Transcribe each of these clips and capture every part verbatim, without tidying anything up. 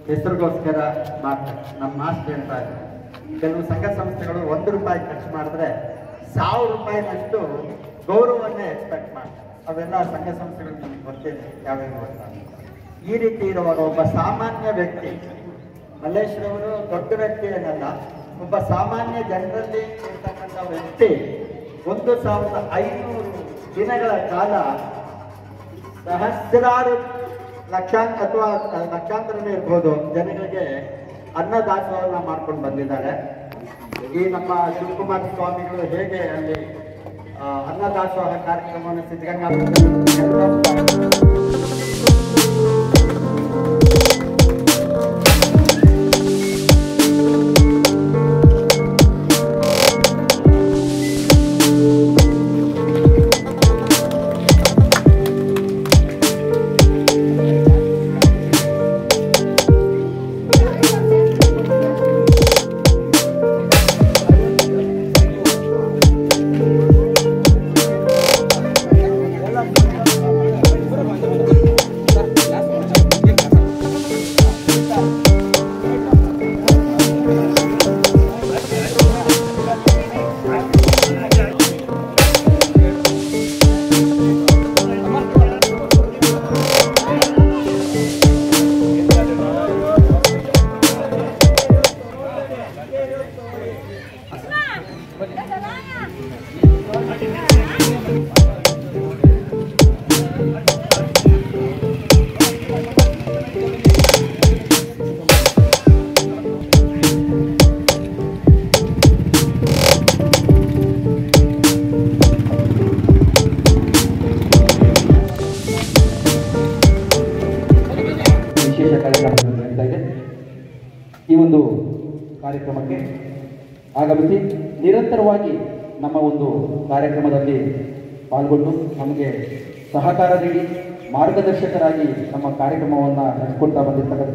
ಹೆಸರಿಗೋಸ್ಕರ ಮಾಡ್ತಾರೆ. ನಮ್ಮ ಮಾಸ್ಟರ್ ಹೇಳ್ತಾ ಇದ್ದಾರೆ, ಕೆಲವು ಸಂಘ ಸಂಸ್ಥೆಗಳು ಒಂದು ರೂಪಾಯಿ ಖರ್ಚು ಮಾಡಿದ್ರೆ ಸಾವಿರ ರೂಪಾಯಿನಷ್ಟು ಗೌರವವನ್ನೇ ಎಕ್ಸ್ಪೆಕ್ಟ್ ಮಾಡ್ತಾರೆ. ಅವೆಲ್ಲ ಸಂಘ ಸಂಸ್ಥೆಗಳು ನಮಗೆ ಗೊತ್ತಿದೆ ಯಾವ್ಯಾವ ಗೊತ್ತಾಗ. ಈ ರೀತಿ ಇರುವಾಗ ಒಬ್ಬ ಸಾಮಾನ್ಯ ವ್ಯಕ್ತಿ, ಮಲ್ಲೇಶ್ವರವರು ದೊಡ್ಡ ವ್ಯಕ್ತಿ ಏನಲ್ಲ, ಒಬ್ಬ ಸಾಮಾನ್ಯ ಜನರಲ್ಲಿ ಇರ್ತಕ್ಕಂಥ ವ್ಯಕ್ತಿ ಒಂದು ಸಾವಿರದ ಐನೂರು ದಿನಗಳ ಕಾಲ ಸಹಸ್ರಾರು ಲಕ್ಷಾಂತ ಅಥವಾ ಲಕ್ಷಾಂತರನೇ ಇರ್ಬೋದು ಜನಗಳಿಗೆ ಅನ್ನದಾಸೋಹನ ಮಾಡ್ಕೊಂಡು ಬಂದಿದ್ದಾರೆ. ಈ ನಮ್ಮ ಶಿವಕುಮಾರ ಸ್ವಾಮಿಗಳು ಹೇಗೆ ಅಲ್ಲಿ ಅನ್ನದಾಸೋಹ ಕಾರ್ಯಕ್ರಮವನ್ನು ಸಿದ್ಧಗಂಗಾ ಈ ಒಂದು ಕಾರ್ಯಕ್ರಮಕ್ಕೆ ಆಗಮಿಸಿ ನಿರಂತರವಾಗಿ ನಮ್ಮ ಒಂದು ಕಾರ್ಯಕ್ರಮದಲ್ಲಿ ಪಾಲ್ಗೊಂಡು ನಮಗೆ ಸಹಕಾರ ನೀಡಿ ಮಾರ್ಗದರ್ಶಕರಾಗಿ ನಮ್ಮ ಕಾರ್ಯಕ್ರಮವನ್ನು ನಡೆಸಿಕೊಳ್ತಾ ಬಂದಿರತಕ್ಕಂಥ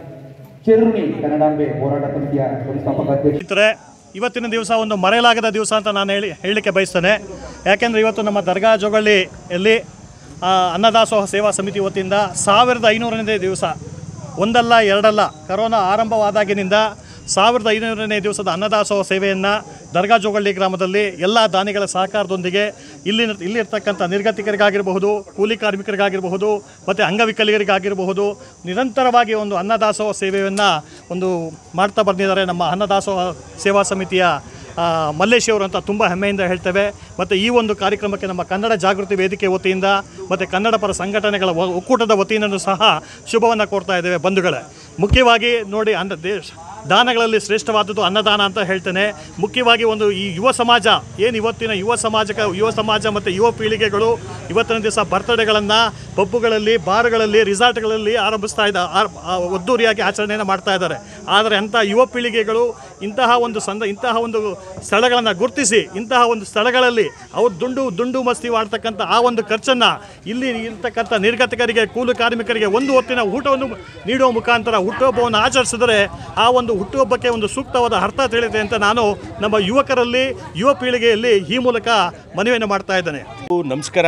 ಚಿರುಣಿ ಕನ್ನಡಾಂಬೆ ಹೋರಾಟ ಸಮಿತಿಯ ಸಂಸ್ಥಾಪಕ ಅಧ್ಯಕ್ಷರೇ, ಇವತ್ತಿನ ದಿವಸ ಒಂದು ಮರೆಯಲಾಗದ ದಿವಸ ಅಂತ ನಾನು ಹೇಳಿ ಹೇಳಲಿಕ್ಕೆ ಬಯಸ್ತೇನೆ. ಯಾಕೆಂದರೆ ಇವತ್ತು ನಮ್ಮ ದರ್ಗಾ ಜೋಗಳ್ಳಿಯಲ್ಲಿ ಅನ್ನದಾಸೋಹ ಸೇವಾ ಸಮಿತಿ ವತಿಯಿಂದ ಸಾವಿರದ ಐನೂರನೇ ದಿವಸ, ಒಂದಲ್ಲ ಎರಡಲ್ಲ, ಕರೋನಾ ಆರಂಭವಾದಾಗಿನಿಂದ ಸಾವಿರದ ಐನೂರನೇ ದಿವಸದ ಅನ್ನದಾಸೋಹ ಸೇವೆಯನ್ನು ದರ್ಗಾ ಜೋಗಳ್ಳಿ ಗ್ರಾಮದಲ್ಲಿ ಎಲ್ಲ ದಾನಿಗಳ ಸಹಕಾರದೊಂದಿಗೆ ಇಲ್ಲಿ ಇಲ್ಲಿರ್ತಕ್ಕಂಥ ನಿರ್ಗತಿಕರಿಗಾಗಿರಬಹುದು, ಕೂಲಿ ಕಾರ್ಮಿಕರಿಗಾಗಿರಬಹುದು ಮತ್ತು ಅಂಗವಿಕಲಿಗರಿಗಾಗಿರಬಹುದು ನಿರಂತರವಾಗಿ ಒಂದು ಅನ್ನದಾಸೋಹ ಸೇವೆಯನ್ನು ಒಂದು ಮಾಡ್ತಾ ಬಂದಿದ್ದಾರೆ ನಮ್ಮ ಅನ್ನದಾಸೋಹ ಸೇವಾ ಸಮಿತಿಯ ಮಲ್ಲೇಶ್ ಅವರು ಅಂತ ತುಂಬ ಹೆಮ್ಮೆಯಿಂದ ಹೇಳ್ತೇವೆ. ಮತ್ತು ಈ ಒಂದು ಕಾರ್ಯಕ್ರಮಕ್ಕೆ ನಮ್ಮ ಕನ್ನಡ ಜಾಗೃತಿ ವೇದಿಕೆ ವತಿಯಿಂದ ಮತ್ತು ಕನ್ನಡ ಪರ ಸಂಘಟನೆಗಳ ಒಕ್ಕೂಟದ ವತಿಯಿಂದಲೂ ಸಹ ಶುಭವನ್ನು ಕೊಡ್ತಾ ಇದ್ದೇವೆ. ಬಂಧುಗಳೇ, ಮುಖ್ಯವಾಗಿ ನೋಡಿ, ಅನ್ನ ದೇಶ ದಾನಗಳಲ್ಲಿ ಶ್ರೇಷ್ಠವಾದದ್ದು ಅನ್ನದಾನ ಅಂತ ಹೇಳ್ತೇನೆ. ಮುಖ್ಯವಾಗಿ ಒಂದು ಈ ಯುವ ಸಮಾಜ ಏನು ಇವತ್ತಿನ ಯುವ ಸಮಾಜಕ್ಕೆ ಯುವ ಸಮಾಜ ಮತ್ತು ಯುವ ಪೀಳಿಗೆಗಳು ಇವತ್ತಿನ ದಿವಸ ಬರ್ತ್ಡೇಗಳನ್ನು ಪಬ್ಬುಗಳಲ್ಲಿ, ಬಾರ್ಗಳಲ್ಲಿ, ರಿಸಾರ್ಟ್ಗಳಲ್ಲಿ ಆರಂಭಿಸ್ತಾ ಇದ್ದ ಒದ್ದೂರಿಯಾಗಿ ಆಚರಣೆಯನ್ನು ಮಾಡ್ತಾ ಇದ್ದಾರೆ. ಆದರೆ ಅಂಥ ಯುವ ಪೀಳಿಗೆಗಳು ಇಂತಹ ಒಂದು ಸಂದ ಇಂತಹ ಒಂದು ಸ್ಥಳಗಳನ್ನು ಗುರುತಿಸಿ ಇಂತಹ ಒಂದು ಸ್ಥಳಗಳಲ್ಲಿ ಅವರು ದುಂಡು ದುಂಡು ಮಸ್ತಿ ಮಾಡ್ತಕ್ಕಂಥ ಆ ಒಂದು ಖರ್ಚನ್ನು ಇಲ್ಲಿ ಇರ್ತಕ್ಕಂಥ ನಿರ್ಗತಿಕರಿಗೆ, ಕೂಲಿ ಕಾರ್ಮಿಕರಿಗೆ ಒಂದು ಹೊತ್ತಿನ ಊಟವನ್ನು ನೀಡುವ ಮುಖಾಂತರ ಹುಟ್ಟುಹಬ್ಬವನ್ನು ಆಚರಿಸಿದರೆ ಆ ಒಂದು ಹುಟ್ಟುಹಬ್ಬಕ್ಕೆ ಒಂದು ಸೂಕ್ತವಾದ ಅರ್ಥ ತಿಳಿಯುತ್ತೆ ಅಂತ ನಾನು ನಮ್ಮ ಯುವಕರಲ್ಲಿ, ಯುವ ಪೀಳಿಗೆಯಲ್ಲಿ ಈ ಮೂಲಕ ಮನವಿಯನ್ನು ಮಾಡ್ತಾ ಇದ್ದೇನೆ. ನಮಸ್ಕಾರ.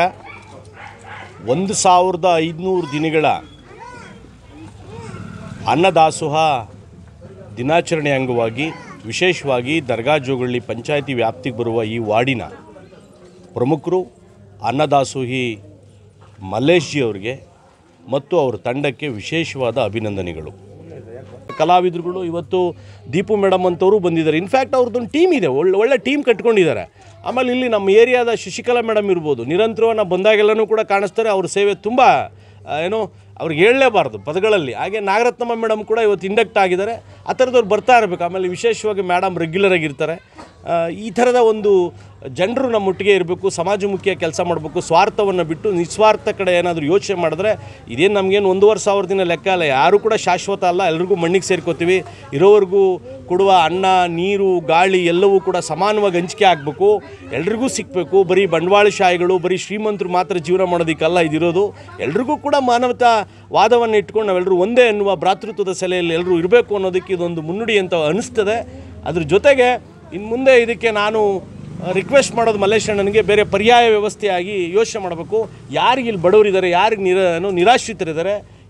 ಒಂದು ಸಾವಿರದ ಐದುನೂರು ದಿನಗಳ ಅನ್ನದಾಸೋಹ ದಿನಾಚರಣೆ ಅಂಗವಾಗಿ ವಿಶೇಷವಾಗಿ ದರ್ಗಾ ಜೋಗಳ್ಳಿ ಪಂಚಾಯಿತಿ ವ್ಯಾಪ್ತಿಗೆ ಬರುವ ಈ ವಾರ್ಡಿನ ಪ್ರಮುಖರು ಅನ್ನದಾಸೋಹಿ ಮಲ್ಲೇಶ್ ಜಿ ಅವರಿಗೆ ಮತ್ತು ಅವರ ತಂಡಕ್ಕೆ ವಿಶೇಷವಾದ ಅಭಿನಂದನೆಗಳು. ಕಲಾವಿದರುಗಳು ಇವತ್ತು ದೀಪು ಮೇಡಮ್ ಅಂತವರು ಬಂದಿದ್ದಾರೆ. ಇನ್ಫ್ಯಾಕ್ಟ್ ಅವ್ರದ್ದೊಂದು ಟೀಮ್ ಇದೆ, ಒಳ್ಳೆ ಒಳ್ಳೆ ಟೀಮ್ ಕಟ್ಕೊಂಡಿದ್ದಾರೆ. ಆಮೇಲೆ ಇಲ್ಲಿ ನಮ್ಮ ಏರಿಯಾದ ಶಶಿಕಲಾ ಮೇಡಮ್ ಇರ್ಬೋದು, ನಿರಂತರವಾಗಿ ನಾವು ಬಂದಾಗೆಲ್ಲನೂ ಕೂಡ ಕಾಣಿಸ್ತಾರೆ. ಅವ್ರ ಸೇವೆ ತುಂಬ ಏನೋ ಅವ್ರಿಗೆ ಹೇಳಲೇಬಾರ್ದು ಪದಗಳಲ್ಲಿ. ಹಾಗೆ ನಾಗರತ್ನಮ್ಮ ಮೇಡಮ್ ಕೂಡ ಇವತ್ತು ಇಂಡಕ್ಟ್ ಆಗಿದ್ದಾರೆ. ಆ ಥರದವ್ರು ಬರ್ತಾ ಇರಬೇಕು. ಆಮೇಲೆ ವಿಶೇಷವಾಗಿ ಮೇಡಮ್ ರೆಗ್ಯುಲರ್ ಆಗಿರ್ತಾರೆ. ಈ ಥರದ ಒಂದು ಜನರು ನಮ್ಮೊಟ್ಟಿಗೆ ಇರಬೇಕು, ಸಮಾಜಮುಖಿಯ ಕೆಲಸ ಮಾಡಬೇಕು, ಸ್ವಾರ್ಥವನ್ನು ಬಿಟ್ಟು ನಿಸ್ವಾರ್ಥ ಕಡೆ ಏನಾದರೂ ಯೋಚನೆ ಮಾಡಿದ್ರೆ ಇದೇನು ನಮಗೇನು ಒಂದೂವರೆ ಸಾವಿರ ದಿನ ಲೆಕ್ಕ ಅಲ್ಲ. ಯಾರೂ ಕೂಡ ಶಾಶ್ವತ ಅಲ್ಲ, ಎಲ್ರಿಗೂ ಮಣ್ಣಿಗೆ ಸೇರ್ಕೋತೀವಿ. ಇರೋವರೆಗೂ ಕೊಡುವ ಅನ್ನ, ನೀರು, ಗಾಳಿ ಎಲ್ಲವೂ ಕೂಡ ಸಮಾನವಾಗಿ ಹಂಚಿಕೆ ಆಗಬೇಕು, ಎಲ್ರಿಗೂ ಸಿಕ್ಕಬೇಕು. ಬರೀ ಬಂಡವಾಳಶಾಹಿಗಳು, ಬರೀ ಶ್ರೀಮಂತರು ಮಾತ್ರ ಜೀವನ ಮಾಡೋದಕ್ಕೆಲ್ಲ ಇದಿರೋದು. ಎಲ್ರಿಗೂ ಕೂಡ ಮಾನವತಾ ವಾದವನ್ನು ಇಟ್ಕೊಂಡು ನಾವೆಲ್ಲರೂ ಒಂದೇ ಎನ್ನುವ ಭ್ರಾತೃತ್ವದ ಸೆಲೆಯಲ್ಲಿ ಎಲ್ಲರೂ ಇರಬೇಕು ಅನ್ನೋದಕ್ಕೆ ಇದೊಂದು ಮುನ್ನುಡಿ ಅಂತ ಅನಿಸ್ತದೆ. ಅದ್ರ ಜೊತೆಗೆ ಇನ್ನು ಮುಂದೆ ಇದಕ್ಕೆ ನಾನು ರಿಕ್ವೆಸ್ಟ್ ಮಾಡೋದು ಮಲ್ಲೇಶಣ್ಣನಿಗೆ ಬೇರೆ ಪರ್ಯಾಯ ವ್ಯವಸ್ಥೆಯಾಗಿ ಯೋಚನೆ ಮಾಡಬೇಕು. ಯಾರಿಗೆ ಇಲ್ಲಿ ಬಡವರಿದ್ದಾರೆ, ಯಾರಿಗೆ ನಿರ ನಿರಾಶ್ರಿತರಿದ್ದಾರೆ,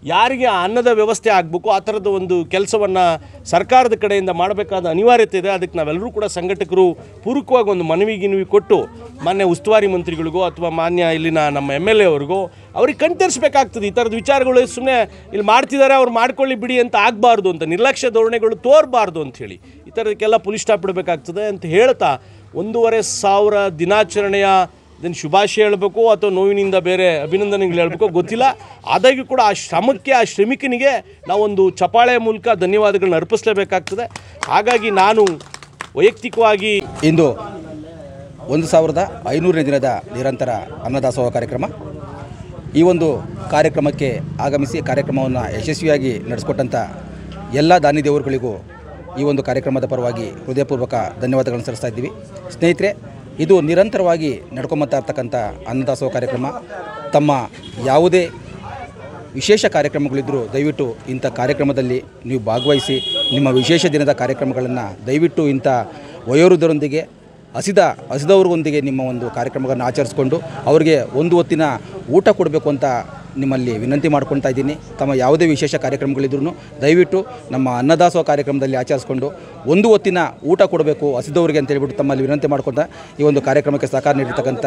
ಯಾರಿಗೆ ಆ ಅನ್ನದ ವ್ಯವಸ್ಥೆ ಆಗಬೇಕು ಆ ಥರದ ಒಂದು ಕೆಲಸವನ್ನು ಸರ್ಕಾರದ ಕಡೆಯಿಂದ ಮಾಡಬೇಕಾದ ಅನಿವಾರ್ಯತೆ ಇದೆ. ಅದಕ್ಕೆ ನಾವೆಲ್ಲರೂ ಕೂಡ ಸಂಘಟಕರು ಪೂರಕವಾಗಿ ಒಂದು ಮನವಿ ಗಿನವಿ ಕೊಟ್ಟು ಮಾನ್ಯ ಉಸ್ತುವಾರಿ ಮಂತ್ರಿಗಳಿಗೋ ಅಥವಾ ಮಾನ್ಯ ಇಲ್ಲಿನ ನಮ್ಮ ಎಮ್ ಎಲ್ ಎ ಅವ್ರಿಗೋ ಅವ್ರಿಗೆ ಕಣ್ತರಿಸಬೇಕಾಗ್ತದೆ. ಈ ಥರದ ವಿಚಾರಗಳು ಸುಮ್ಮನೆ ಇಲ್ಲಿ ಮಾಡ್ತಿದ್ದಾರೆ ಅವ್ರು ಮಾಡ್ಕೊಳ್ಳಿ ಬಿಡಿ ಅಂತ ಆಗಬಾರ್ದು ಅಂತ, ನಿರ್ಲಕ್ಷ್ಯ ಧೋರಣೆಗಳು ತೋರಬಾರ್ದು ಅಂಥೇಳಿ ಈ ಥರದಕ್ಕೆಲ್ಲ ಪುಲಿ ಸ್ಟಾಪ್ ಇಡಬೇಕಾಗ್ತದೆ ಅಂತ ಹೇಳ್ತಾ ಒಂದೂವರೆ ಸಾವಿರ ದಿನಾಚರಣೆಯ ಇದನ್ನು ಶುಭಾಶಯ ಹೇಳಬೇಕು ಅಥವಾ ನೋವಿನಿಂದ ಬೇರೆ ಅಭಿನಂದನೆಗಳು ಹೇಳಬೇಕು ಗೊತ್ತಿಲ್ಲ. ಆದಾಗ್ಯೂ ಕೂಡ ಆ ಶ್ರಮಕ್ಕೆ ಆ ಶ್ರಮಿಕನಿಗೆ ನಾವೊಂದು ಚಪಾಳೆಯ ಮೂಲಕ ಧನ್ಯವಾದಗಳನ್ನ ಅರ್ಪಿಸಲೇಬೇಕಾಗ್ತದೆ. ಹಾಗಾಗಿ ನಾನು ವೈಯಕ್ತಿಕವಾಗಿ ಇಂದು ಒಂದು ಸಾವಿರದ ಐನೂರನೇ ದಿನದ ನಿರಂತರ ಅನ್ನದಾಸೋಹ ಕಾರ್ಯಕ್ರಮ, ಈ ಒಂದು ಕಾರ್ಯಕ್ರಮಕ್ಕೆ ಆಗಮಿಸಿ ಕಾರ್ಯಕ್ರಮವನ್ನು ಯಶಸ್ವಿಯಾಗಿ ನಡೆಸಿಕೊಟ್ಟಂಥ ಎಲ್ಲ ದಾನಿ ದೇವರುಗಳಿಗೂ ಈ ಒಂದು ಕಾರ್ಯಕ್ರಮದ ಪರವಾಗಿ ಹೃದಯಪೂರ್ವಕ ಧನ್ಯವಾದಗಳನ್ನು ಸಲ್ಲಿಸ್ತಾ ಇದ್ದೀವಿ. ಸ್ನೇಹಿತರೆ, ಇದು ನಿರಂತರವಾಗಿ ನಡ್ಕೊಂಬತ್ತಾ ಇರ್ತಕ್ಕಂಥ ಅನ್ನದಾಸೋಹ ಕಾರ್ಯಕ್ರಮ. ತಮ್ಮ ಯಾವುದೇ ವಿಶೇಷ ಕಾರ್ಯಕ್ರಮಗಳಿದ್ದರೂ ದಯವಿಟ್ಟು ಇಂಥ ಕಾರ್ಯಕ್ರಮದಲ್ಲಿ ನೀವು ಭಾಗವಹಿಸಿ ನಿಮ್ಮ ವಿಶೇಷ ದಿನದ ಕಾರ್ಯಕ್ರಮಗಳನ್ನು ದಯವಿಟ್ಟು ಇಂಥ ವಯೋವೃದ್ಧರೊಂದಿಗೆ ಹಸಿದ ಹಸಿದವ್ರಿಗೊಂದಿಗೆ ನಿಮ್ಮ ಒಂದು ಕಾರ್ಯಕ್ರಮಗಳನ್ನು ಆಚರಿಸ್ಕೊಂಡು ಅವರಿಗೆ ಒಂದು ಹೊತ್ತಿನ ಊಟ ಕೊಡಬೇಕು ಅಂತ ನಿಮ್ಮಲ್ಲಿ ವಿನಂತಿ ಮಾಡ್ಕೊಳ್ತಾ ಇದ್ದೀನಿ. ತಮ್ಮ ಯಾವುದೇ ವಿಶೇಷ ಕಾರ್ಯಕ್ರಮಗಳಿದ್ರೂ ದಯವಿಟ್ಟು ನಮ್ಮ ಅನ್ನದಾಸೋಹ ಕಾರ್ಯಕ್ರಮದಲ್ಲಿ ಆಚರಿಸ್ಕೊಂಡು ಒಂದು ಹೊತ್ತಿನ ಊಟ ಕೊಡಬೇಕು ಹಸಿದವರಿಗೆ ಅಂತ ಹೇಳ್ಬಿಟ್ಟು ತಮ್ಮಲ್ಲಿ ವಿನಂತಿ ಮಾಡ್ಕೊತಾ ಈ ಒಂದು ಕಾರ್ಯಕ್ರಮಕ್ಕೆ ಸಹಕಾರ ನೀಡಿರ್ತಕ್ಕಂಥ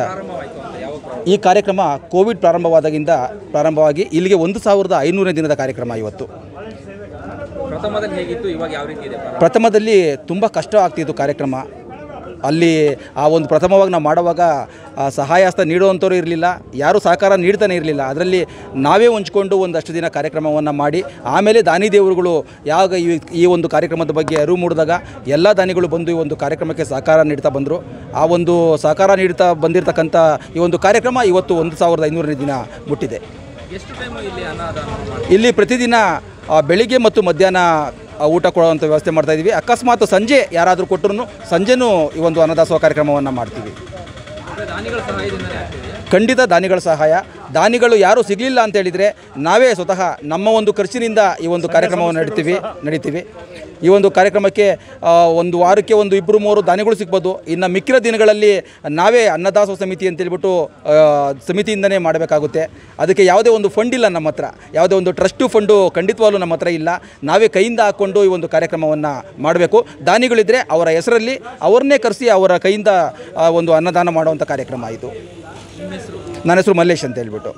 ಈ ಕಾರ್ಯಕ್ರಮ ಕೋವಿಡ್ ಪ್ರಾರಂಭವಾದಾಗಿಂದ ಪ್ರಾರಂಭವಾಗಿ ಇಲ್ಲಿಗೆ ಒಂದು ಸಾವಿರದ ಐನೂರನೇ ದಿನದ ಕಾರ್ಯಕ್ರಮ ಇವತ್ತು. ಪ್ರಥಮದಲ್ಲಿ ಹೇಗಿತ್ತು, ಇವಾಗ ಯಾವ ರೀತಿ ಇದೆ? ಪ್ರಥಮದಲ್ಲಿ ತುಂಬ ಕಷ್ಟ ಆಗ್ತಿತ್ತು ಕಾರ್ಯಕ್ರಮ. ಅಲ್ಲಿ ಆ ಒಂದು ಪ್ರಥಮವಾಗಿ ನಾವು ಮಾಡುವಾಗ ಸಹಾಯ ಹಸ್ತ ನೀಡುವಂಥವ್ರು ಇರಲಿಲ್ಲ, ಯಾರೂ ಸಹಕಾರ ನೀಡ್ತಾನೆ ಇರಲಿಲ್ಲ. ಅದರಲ್ಲಿ ನಾವೇ ಹೊಂಚ್ಕೊಂಡು ಒಂದಷ್ಟು ದಿನ ಕಾರ್ಯಕ್ರಮವನ್ನು ಮಾಡಿ ಆಮೇಲೆ ದಾನಿ ದೇವರುಗಳು ಯಾವಾಗ ಈ ಈ ಒಂದು ಕಾರ್ಯಕ್ರಮದ ಬಗ್ಗೆ ಅರಿವು ಮೂಡಿದಾಗ ಎಲ್ಲ ದಾನಿಗಳು ಬಂದು ಈ ಒಂದು ಕಾರ್ಯಕ್ರಮಕ್ಕೆ ಸಹಕಾರ ನೀಡ್ತಾ ಬಂದರು. ಆ ಒಂದು ಸಹಕಾರ ನೀಡ್ತಾ ಬಂದಿರತಕ್ಕಂಥ ಈ ಒಂದು ಕಾರ್ಯಕ್ರಮ ಇವತ್ತು ಒಂದು ಸಾವಿರದ ಐನೂರನೇ ದಿನ ಮುಟ್ಟಿದೆ. ಎಷ್ಟು ಟೈಮ್ ಇಲ್ಲಿ ಅನ್ನದಾನ? ಇಲ್ಲಿ ಪ್ರತಿದಿನ ಬೆಳಿಗ್ಗೆ ಮತ್ತು ಮಧ್ಯಾಹ್ನ ಊಟ ಕೊಡುವಂಥ ವ್ಯವಸ್ಥೆ ಮಾಡ್ತಾಯಿದ್ದೀವಿ. ಅಕಸ್ಮಾತ್ ಸಂಜೆ ಯಾರಾದರೂ ಕೊಟ್ಟರು ಸಂಜೆನೂ ಈ ಒಂದು ಅನ್ನದಾಸೋಹ ಕಾರ್ಯಕ್ರಮವನ್ನು ಮಾಡ್ತೀವಿ. ದಾನಿಗಳ ಸಹಾಯದಿಂದಲೇ ಆಗ್ತಿದೆ? ಖಂಡಿತ ದಾನಿಗಳ ಸಹಾಯ. ದಾನಿಗಳು ಯಾರೂ ಸಿಗಲಿಲ್ಲ ಅಂತ ಹೇಳಿದರೆ ನಾವೇ ಸ್ವತಃ ನಮ್ಮ ಒಂದು ಖರ್ಚಿನಿಂದ ಈ ಒಂದು ಕಾರ್ಯಕ್ರಮವನ್ನು ನಡಿತೀವಿ ನಡೀತೀವಿ ಈ ಒಂದು ಕಾರ್ಯಕ್ರಮಕ್ಕೆ ಒಂದು ವಾರಕ್ಕೆ ಒಂದು ಇಬ್ಬರು ಮೂರು ದಾನಿಗಳು ಸಿಗ್ಬೋದು. ಇನ್ನು ಮಿಕ್ಕಿದ ದಿನಗಳಲ್ಲಿ ನಾವೇ ಅನ್ನದಾಸೋಹ ಸಮಿತಿ ಅಂತೇಳ್ಬಿಟ್ಟು ಸಮಿತಿಯಿಂದನೇ ಮಾಡಬೇಕಾಗುತ್ತೆ. ಅದಕ್ಕೆ ಯಾವುದೇ ಒಂದು ಫಂಡ್ ಇಲ್ಲ ನಮ್ಮ ಹತ್ರ, ಯಾವುದೇ ಒಂದು ಟ್ರಸ್ಟು ಫಂಡು ಖಂಡಿತವಾಗ್ಲೂ ನಮ್ಮ ಹತ್ರ ಇಲ್ಲ. ನಾವೇ ಕೈಯಿಂದ ಹಾಕ್ಕೊಂಡು ಈ ಒಂದು ಕಾರ್ಯಕ್ರಮವನ್ನು ಮಾಡಬೇಕು. ದಾನಿಗಳಿದ್ದರೆ ಅವರ ಹೆಸರಲ್ಲಿ ಅವ್ರನ್ನೇ ಕರೆಸಿ ಅವರ ಕೈಯಿಂದ ಒಂದು ಅನ್ನದಾನ ಮಾಡುವಂಥ ಕಾರ್ಯಕ್ರಮ ಇದು. ನನ್ನ ಹೆಸರು ಮಲ್ಲೇಶ್ ಅಂತ ಹೇಳ್ಬಿಟ್ಟು.